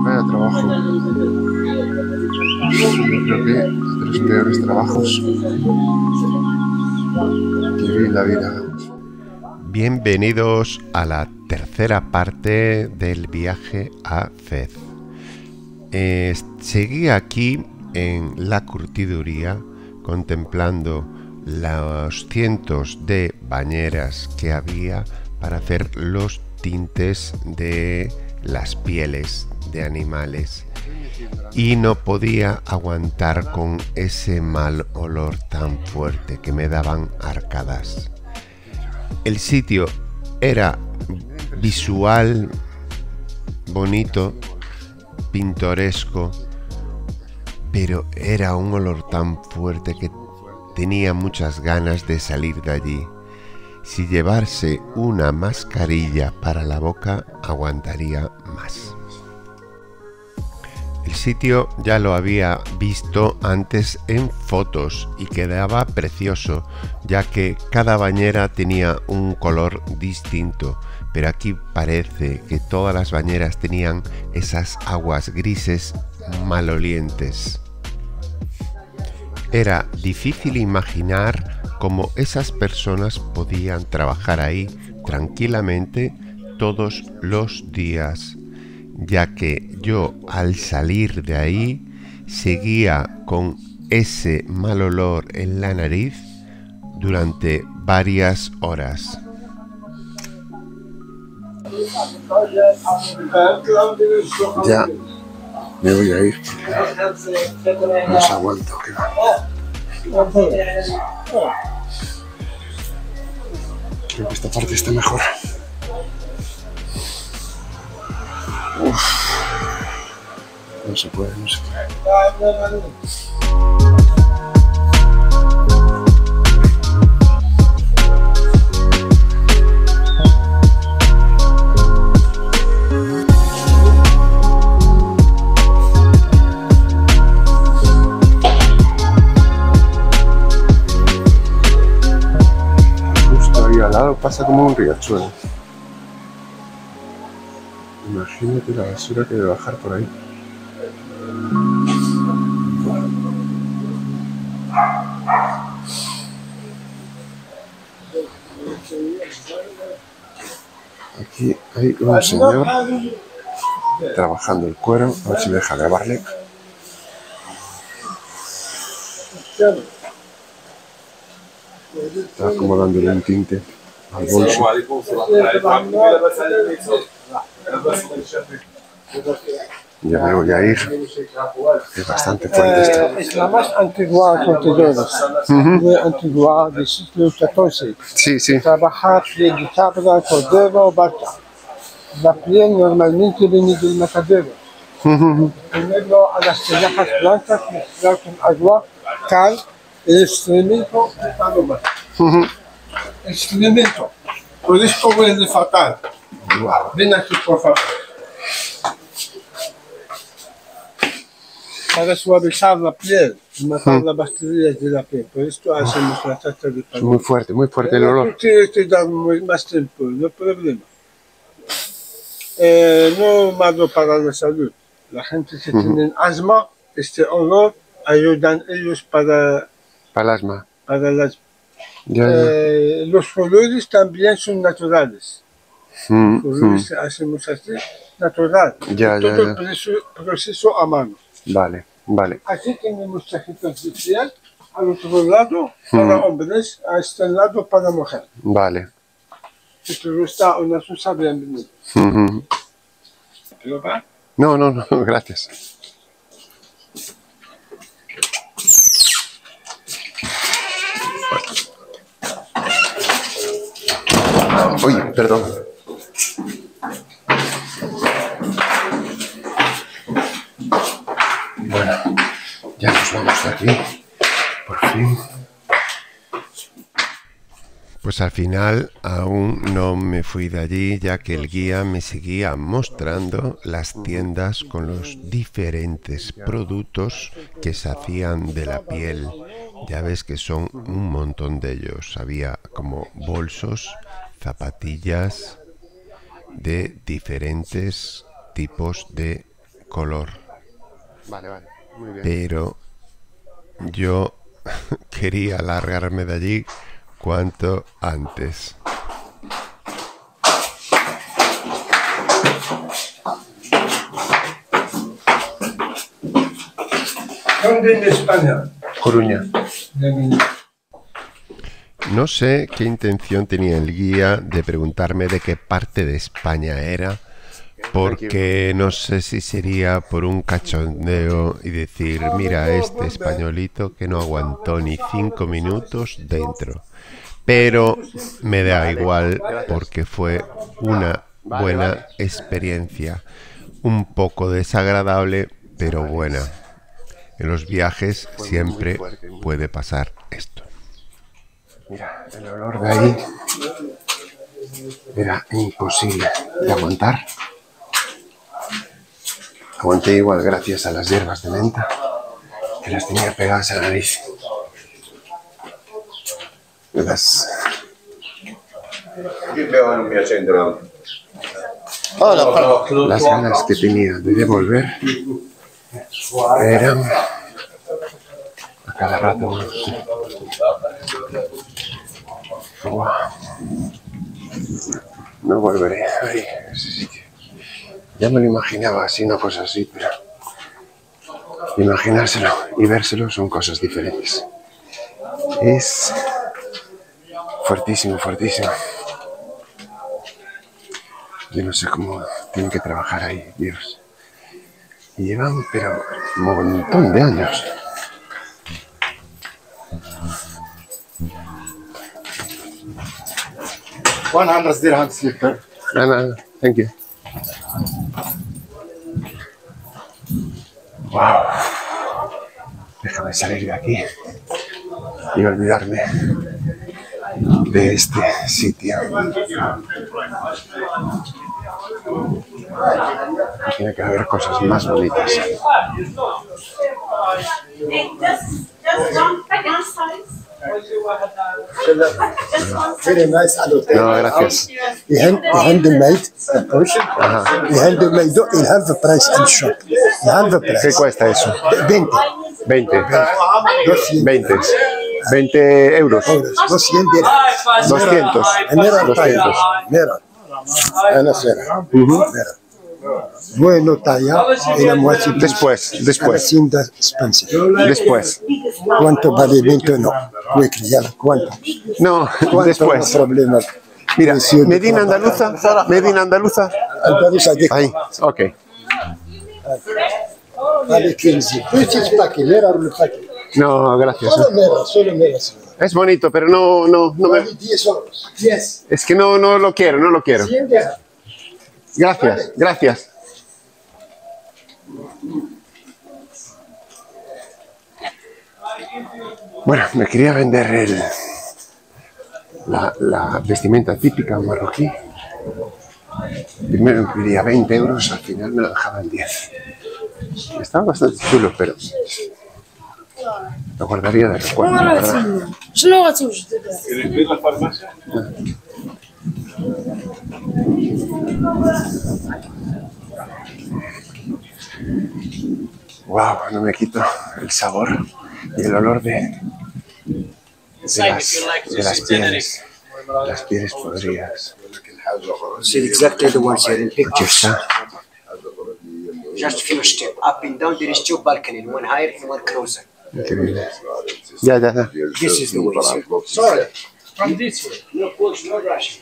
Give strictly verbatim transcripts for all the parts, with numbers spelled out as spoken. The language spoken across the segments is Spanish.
Vaya trabajo. Yo creo que de los peores trabajos que vi en la vida. Bienvenidos a la tercera parte del viaje a Fez. Eh, seguí aquí en la curtiduría contemplando los cientos de bañeras que había para hacer los tintes de las pieles de animales y no podía aguantar con ese mal olor tan fuerte que me daban arcadas. El sitio era visual, bonito, pintoresco, pero era un olor tan fuerte que tenía muchas ganas de salir de allí. Si llevarse una mascarilla para la boca, aguantaría más. El sitio ya lo había visto antes en fotos y quedaba precioso, ya que cada bañera tenía un color distinto, pero aquí parece que todas las bañeras tenían esas aguas grises malolientes. Era difícil imaginar cómo esas personas podían trabajar ahí tranquilamente todos los días, ya que yo al salir de ahí seguía con ese mal olor en la nariz durante varias horas. Ya me voy a ir. No os aguanto. Creo que esta parte está mejor. Uf. No se puede, no se puede. Justo ahí al lado pasa como un riachuelo. Imagínate la basura que debe bajar por ahí. Aquí hay un señor trabajando el cuero, a ver si me deja grabarle. Está acomodándole un tinte al bolso. Ya me voy a ir. Es bastante fuerte esto. Es la más antigua contenedores. Muy antigua del siglo catorce. Sí, sí. Trabajar piel de cabra, cordero o vaca. La piel normalmente viene del matadero. Primero a las tinajas blancas mezclar con agua, cal, el excremento de paloma. Excremento. Por esto huele fatal. Ven aquí, por favor. Para suavizar la piel y matar las bacterias de la piel. Por esto hacemos la trata de paloma. Muy fuerte, muy fuerte el olor. Tú tienes que dar más tiempo, no hay problema. Eh, no es malo para la salud. La gente que tiene asma, este olor ayudan ellos para, Para el asma. para el asma. Ya, ya. Eh, los colores también son naturales. Mm, Los colores mm. hacemos así, natural. Ya, Todo ya, el ya. proceso, proceso a mano. Vale, vale. Aquí tenemos chaquetas de piel, al otro lado para hombres, a este lado para mujeres. Vale. Si te gusta una cosa, bienvenido. Mm, ¿Pero va? No, no, no, gracias. Uy, perdón. Bueno, ya nos vamos de aquí. Por fin. Pues al final aún no me fui de allí, ya que el guía me seguía mostrando las tiendas con los diferentes productos que se hacían de la piel. Ya ves que son un montón de ellos. Había como bolsos, zapatillas de diferentes tipos de color. Vale, vale, muy bien. Pero yo quería largarme de allí cuanto antes. ¿Dónde en España? Coruña. No sé qué intención tenía el guía de preguntarme de qué parte de España era, porque no sé si sería por un cachondeo y decir, mira, este españolito que no aguantó ni cinco minutos dentro. Pero me da igual porque fue una buena experiencia, un poco desagradable, pero buena. En los viajes siempre puede pasar esto. Mira, el olor de ahí era imposible de aguantar. Aguanté igual gracias a las hierbas de menta que las tenía pegadas a la nariz. Las... Las ganas que tenía de devolver eran a cada rato. Wow. No volveré ahí, a ese sitio. Ya me lo imaginaba así, una cosa así, pero imaginárselo y vérselo son cosas diferentes. Es fuertísimo, fuertísimo. Yo no sé cómo tienen que trabajar ahí, Dios. Y llevan, pero un montón de años. one hundred dirham slipper. No, no, no. Thank you. Wow. Déjame salir de aquí y olvidarme de este sitio. Tiene que haber cosas más bonitas. Very nice adult. No, gracias. The hand, the handmade approach. The handmade in half the price and shop. The half the ¿Qué price. cuesta eso? veinte. veinte. doscientos. veinte. veinte euros. euros. doscientos dirham. doscientos. Mira, doscientos. mira. Ana Sera. Mira. Bueno, talla y la moitié. Después, después, Hacienda Spencer. después. ¿Cuánto vale veinte? No. Puoi criar cuánto. No, ¿Cuánto después. problema? Mira, Medina Andaluza, Medina Andaluza. Andaluza de Ahí, ok. Vale quinze. Petit paquet, mira el paquet. No, gracias. Solo mira, solo mira. Es bonito, pero no, no, no me... Vale diez euros. diez. Es que no, no lo quiero, no lo quiero. cien dirham. Gracias, gracias. Bueno, me quería vender el, la, la vestimenta típica marroquí. Primero me quería veinte euros, al final me lo dejaban diez. Estaba bastante chulo, pero lo guardaría de recuerdo, la verdad. شنو غتوجد؟ Wow, no me quito el sabor y el olor de, de, las, de las pieles, las pieles podridas. See exactly the ones here in Aquí pictures. está. Just few step up and down. There is two balcony, one higher and one closer. Increíble. Ya, ya, ya. This is the way, sir. Sorry. From this way. No push, no rush.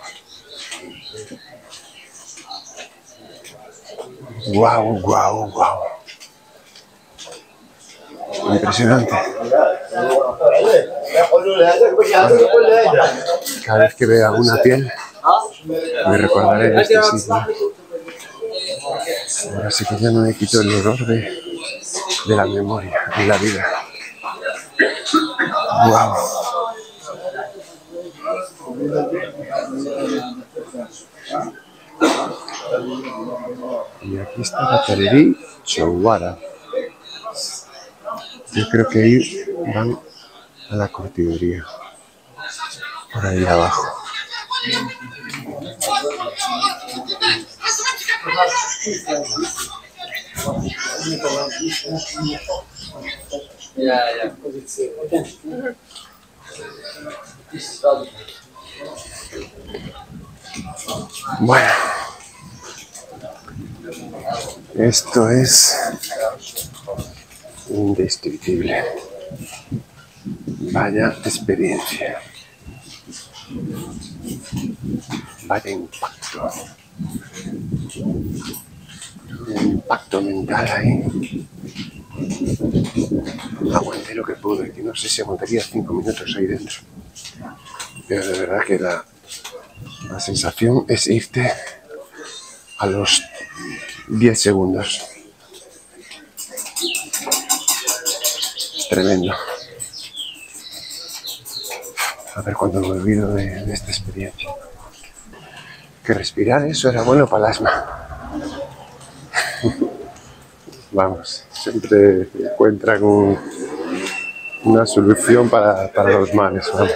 Guau, guau, guau. Impresionante. Cada vez que vea una piel, me recordaré de este sitio. Ahora sí que ya no me quito el olor de, de la memoria y la vida. Guau. Y aquí está la Tarerí Chowara. Yo creo que ahí van a la curtiduría. Por ahí abajo. Bueno, esto es indescriptible. Vaya experiencia. Vaya impacto. Un impacto mental ahí. Aguanté lo que pude, que no sé si aguantaría cinco minutos ahí dentro. Pero de verdad que la, la sensación es irte a los diez segundos. Tremendo. A ver cuándo me olvido de, de esta experiencia. Que respirar eso era bueno para el asma. Vamos, siempre encuentran un, una solución para, para los males. Vamos.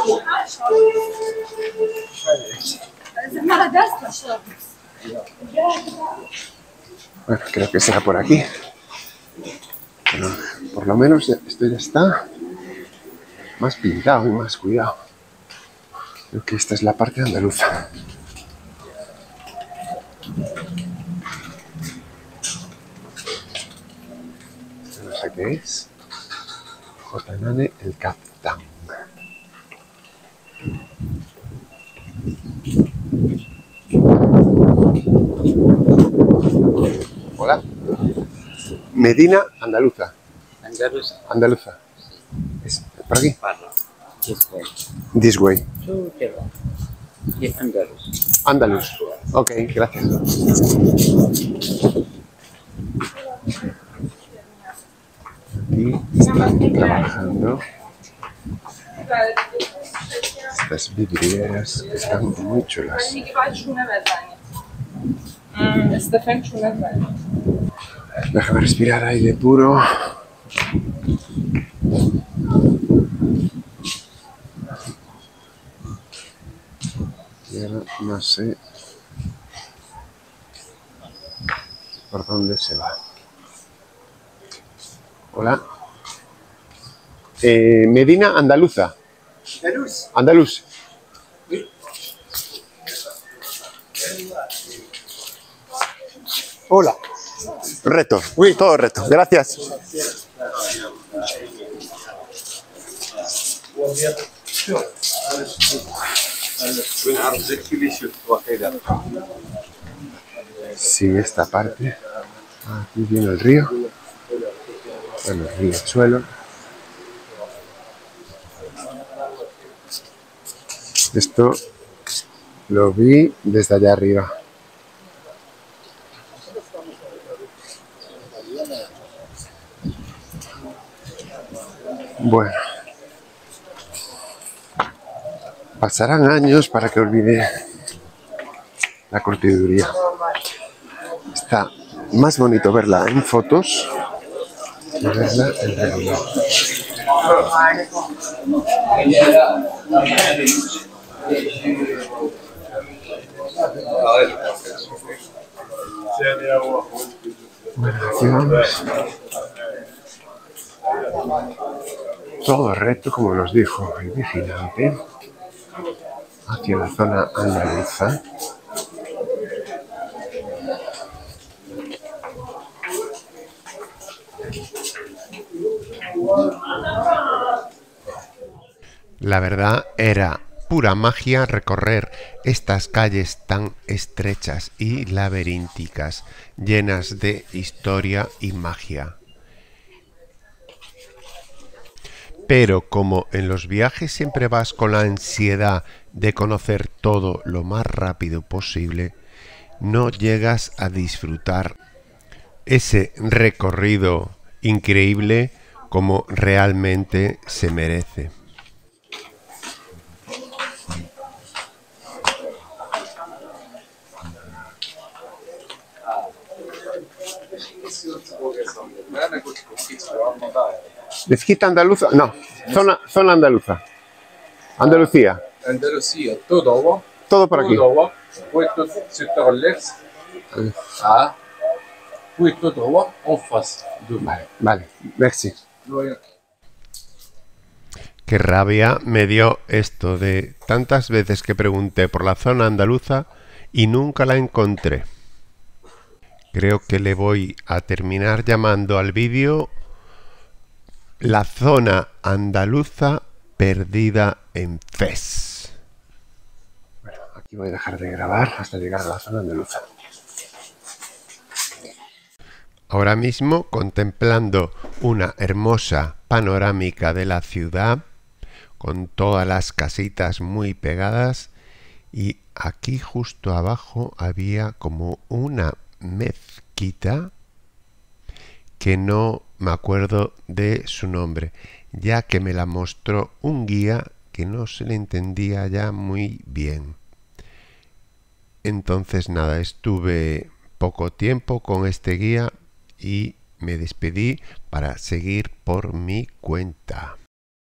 Bueno, creo que será por aquí. Pero por lo menos esto ya está más pintado y más cuidado. Creo que esta es la parte andaluza. No sé qué es. Jotanane el Capitán. Hola. Medina Andaluza. Andaluza. Andaluza. ¿Es por aquí? This way. This way. So, yeah, Andalus. Andaluz. Ok, gracias. Aquí están trabajando estas vidrieras que están muy chulas. Déjame respirar aire puro. Y ahora no sé por dónde se va. Hola. Eh, Medina Andaluza. Andaluz. Andaluz. Hola. Reto. Uy, todo reto. Gracias. Sí, esta parte. Aquí viene el río. Bueno, el riachuelo. Esto lo vi desde allá arriba. Bueno. Pasarán años para que olvide la curtiduría. Está más bonito verla en fotos que verla en realidad. Bueno, aquí vamos. Todo recto, como nos dijo el vigilante, hacia la zona andaluza. La verdad era pura magia recorrer estas calles tan estrechas y laberínticas, llenas de historia y magia. Pero como en los viajes siempre vas con la ansiedad de conocer todo lo más rápido posible, no llegas a disfrutar ese recorrido increíble como realmente se merece. Mezquita andaluza, no, zona, zona andaluza. Andalucía. Andalucía, todo, Todo por aquí. todo, puesto sector Lex. Ah. Oui, tout droit, en face. Devant. Vale, vale, merci. Qué rabia me dio esto de tantas veces que pregunté por la zona andaluza y nunca la encontré. Creo que le voy a terminar llamando al vídeo La zona andaluza perdida en Fes. Bueno, aquí voy a dejar de grabar hasta llegar a la zona andaluza. Ahora mismo contemplando una hermosa panorámica de la ciudad con todas las casitas muy pegadas, y aquí justo abajo había como una mezquita que no me acuerdo de su nombre, ya que me la mostró un guía que no se le entendía ya muy bien. Entonces nada, estuve poco tiempo con este guía y me despedí para seguir por mi cuenta.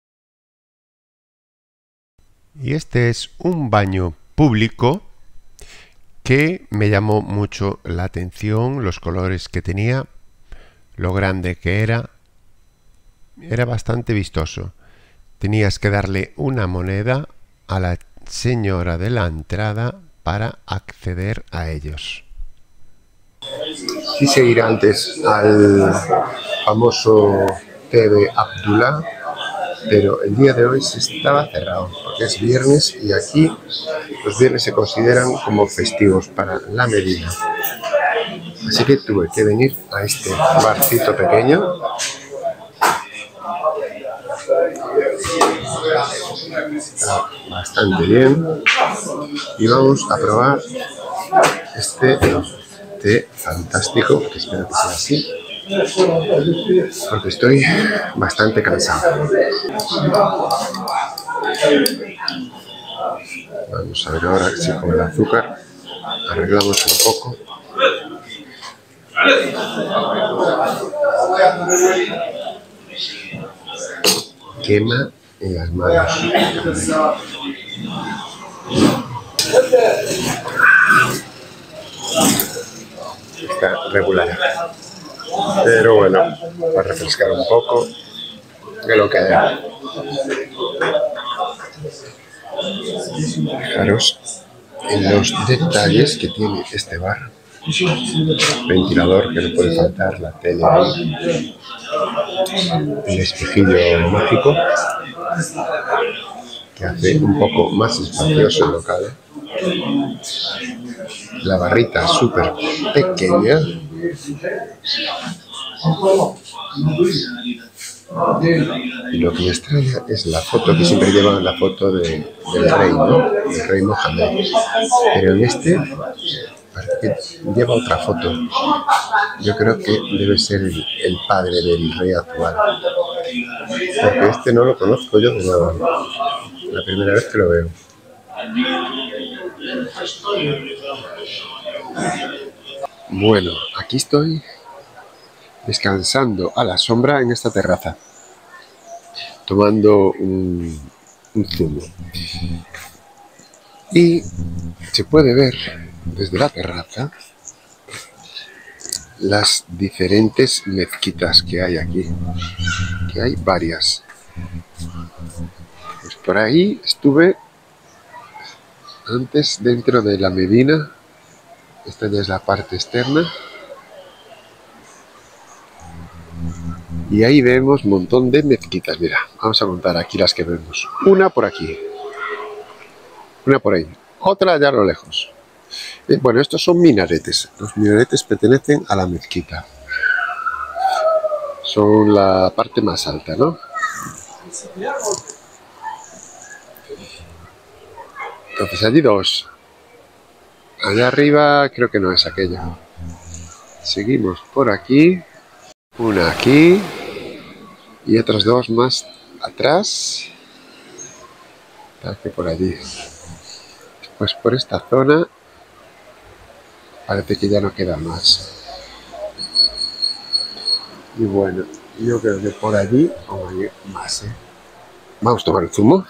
Y este es un baño público que me llamó mucho la atención, los colores que tenía, lo grande que era. Era bastante vistoso. Tenías que darle una moneda a la señora de la entrada para acceder a ellos. Quise ir antes al famoso té de Abdullah, pero el día de hoy se estaba cerrado porque es viernes y aquí los viernes se consideran como festivos para la Medina. Así que tuve que venir a este barcito pequeño. Está bastante bien y vamos a probar este té fantástico, que espero que sea así, porque estoy bastante cansado. Vamos a ver ahora si con el azúcar arreglamos un poco. Quema en las manos. Está regular, pero bueno, para refrescar un poco de lo que haya. Fijaros en los detalles que tiene este bar. Ventilador que no puede faltar, la tele ahí, el espejillo mágico que hace un poco más espacioso el local. La barrita súper pequeña. Y lo que me extraña es la foto que siempre llevan, la foto de, del rey, ¿no? Del rey Mohamed. Pero en este parece que lleva otra foto. Yo creo que debe ser el, el padre del rey actual. Porque este no lo conozco yo de nada. La primera vez que lo veo. Bueno, aquí estoy descansando a la sombra en esta terraza, tomando un, un zumo. Y se puede ver desde la terraza las diferentes mezquitas que hay aquí, que hay varias. Pues por ahí estuve antes dentro de la Medina. Esta ya es la parte externa. Y ahí vemos un montón de mezquitas. Mira, vamos a contar aquí las que vemos. Una por aquí. Una por ahí. Otra allá a lo lejos. Eh, bueno, estos son minaretes. Los minaretes pertenecen a la mezquita. Son la parte más alta, ¿no? Entonces allí dos. Allá arriba creo que no es aquella. Seguimos por aquí. Una aquí. Y otras dos más atrás. Tal que por allí. Pues por esta zona parece que ya no queda más. Y bueno, yo creo que por allí o allí más, ¿eh? Vamos a tomar el zumo.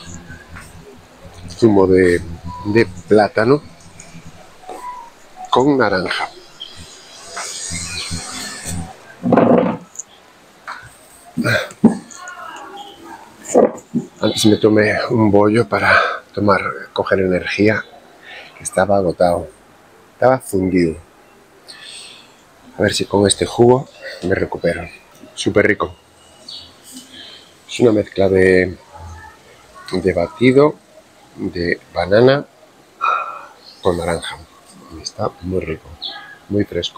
Zumo de, de plátano con naranja. Antes me tomé un bollo para tomar, coger energía, que estaba agotado, estaba fundido. A ver si con este jugo me recupero. Súper rico. Es una mezcla de, de batido de banana con naranja. Está muy rico, muy fresco.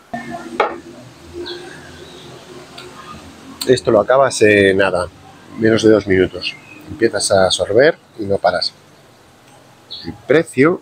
Esto lo acabas en nada, menos de dos minutos. Empiezas a sorber y no paras. El precio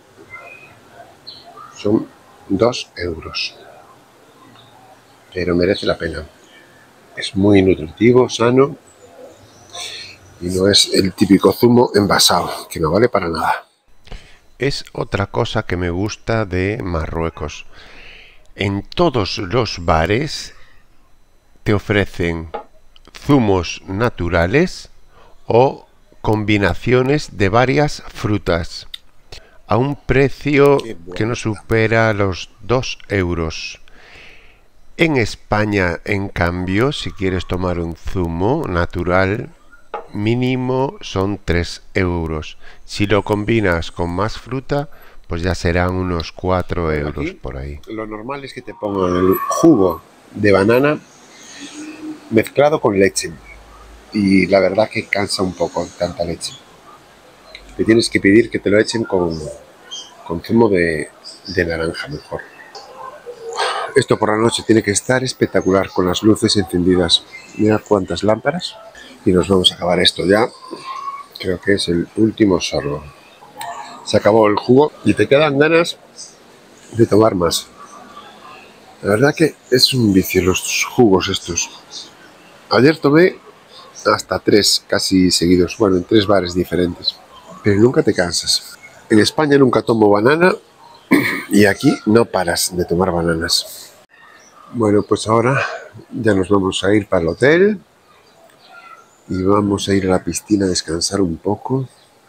son dos euros. Pero merece la pena. Es muy nutritivo, sano. Y no es el típico zumo envasado, que no vale para nada. Es otra cosa que me gusta de Marruecos. En todos los bares te ofrecen zumos naturales o combinaciones de varias frutas a un precio que no supera los dos euros. En España, en cambio, si quieres tomar un zumo natural, mínimo son tres euros. Si lo combinas con más fruta, pues ya serán unos cuatro euros por ahí. Lo normal es que te pongan el jugo de banana mezclado con leche. Y la verdad que cansa un poco tanta leche. Te tienes que pedir que te lo echen con, con zumo de, de naranja mejor. Esto por la noche tiene que estar espectacular con las luces encendidas. Mirad cuántas lámparas. Y nos vamos a acabar esto ya. Creo que es el último sorbo. Se acabó el jugo y te quedan ganas de tomar más. La verdad que es un vicio los jugos estos. Ayer tomé hasta tres casi seguidos. Bueno, en tres bares diferentes. Pero nunca te cansas. En España nunca tomo banana. Y aquí no paras de tomar bananas. Bueno, pues ahora ya nos vamos a ir para el hotel. Y vamos a ir a la piscina a descansar un poco.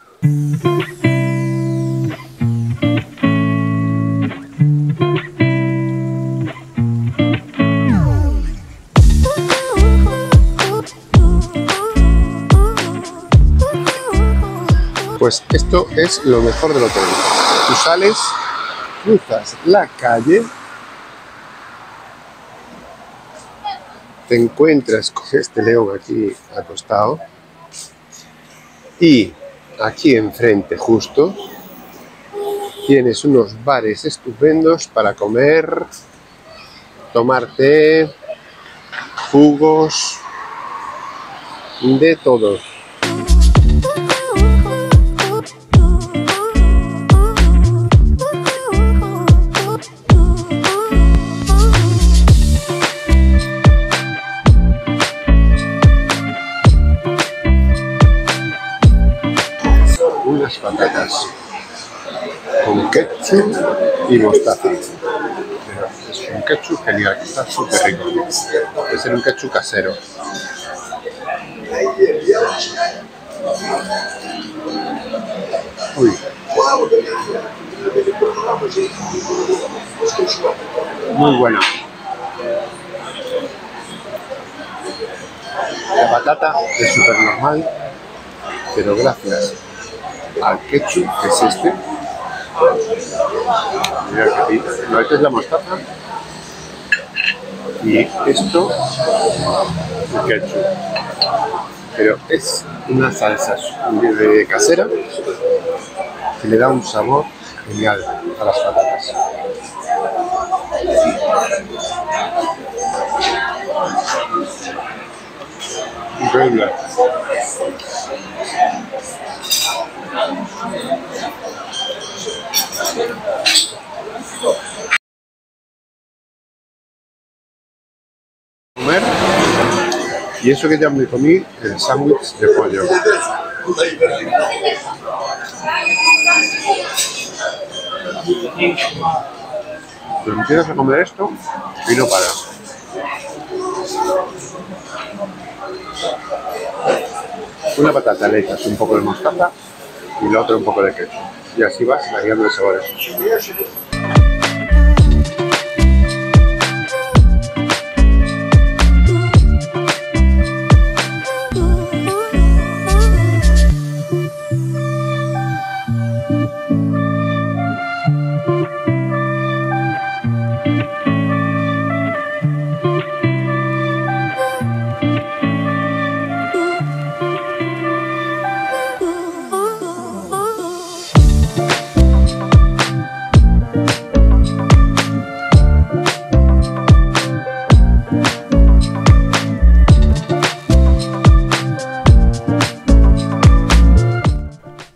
Pues esto es lo mejor del hotel. Tú sales, cruzas la calle, te encuentras con este león aquí acostado y aquí enfrente justo tienes unos bares estupendos para comer, tomar té, jugos, de todo. Unas patatas con ketchup y mostaza. Pero es un ketchup genial, que está súper rico. Puede ser un ketchup casero. Uy. Muy bueno. La patata es súper normal, pero gracias al ketchup, que es este, mira que aquí, no, esta es la mostaza y esto el ketchup, pero es una salsa de casera que le da un sabor genial a las patatas. Increíble. Comer, y eso que ya me comí, el sándwich de pollo. Pero empiezas a comer esto y no para. Una patata le echas un poco de mostaza y la otra un poco de queso. Y así vas variando de sabores.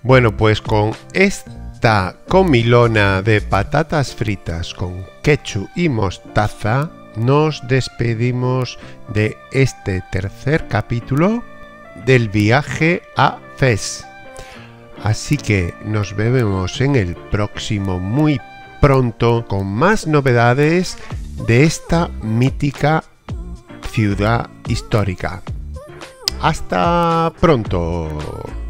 Bueno, pues con esta comilona de patatas fritas con ketchup y mostaza nos despedimos de este tercer capítulo del viaje a Fez. Así que nos vemos en el próximo muy pronto con más novedades de esta mítica ciudad histórica. ¡Hasta pronto!